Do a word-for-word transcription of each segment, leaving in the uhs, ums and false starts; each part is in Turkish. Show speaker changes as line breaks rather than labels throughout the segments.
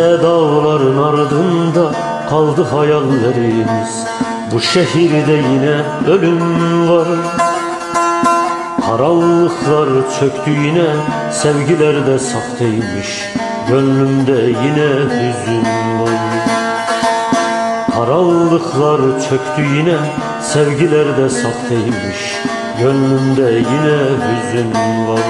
Gözde dağların ardında kaldı hayallerimiz. Bu şehirde yine ölüm var. Karanlıklar çöktü yine, sevgiler de sahteymiş. Gönlümde yine hüzün var. Karanlıklar çöktü yine, sevgiler de sahteymiş. Gönlümde yine hüzün var.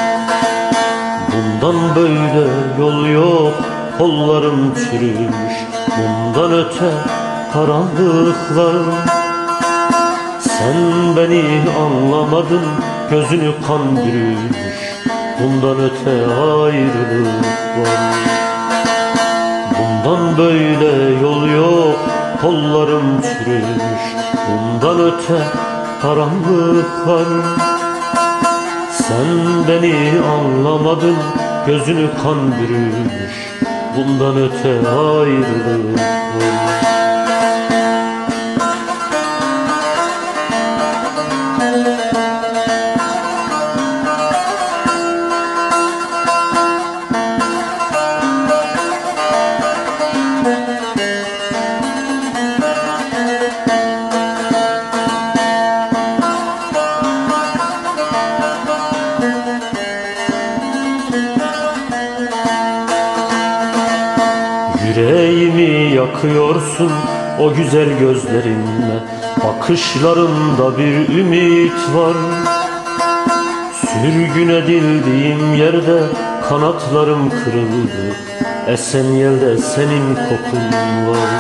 Bundan böyle yol yok, kollarım çürümüş. Bundan öte karanlıklar. Sen beni anlamadın, gözünü kan bürümüş. Bundan öte ayrılık var. Bundan böyle yol yok, kollarım çürümüş. Bundan öte karanlıklar. Sen beni anlamadın, gözünü kan bürümüş. Bundan öte ayrılık var. Yüreğimi yakıyorsun o güzel gözlerinle. Bakışlarında bir ümit var. Sürgün edildiğim yerde kanatlarım kırıldı. Esen yelde senin kokun var.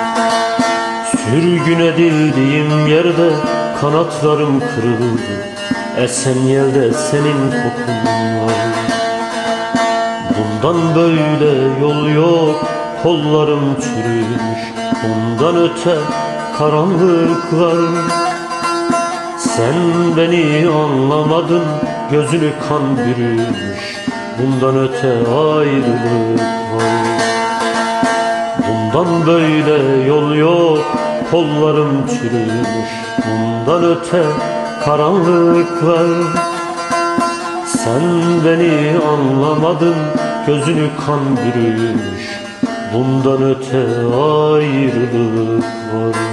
Sürgün edildiğim yerde kanatlarım kırıldı. Esen yelde senin kokun var. Bundan böyle yol yok, kollarım çürümüş. Bundan öte karanlıklar. Sen beni anlamadın, gözünü kan bürümüş. Bundan öte ayrılık var. Bundan böyle yol yok, kollarım çürümüş. Bundan öte karanlıklar. Sen beni anlamadın, gözünü kan bürümüş. Bundan öte ayrılık var.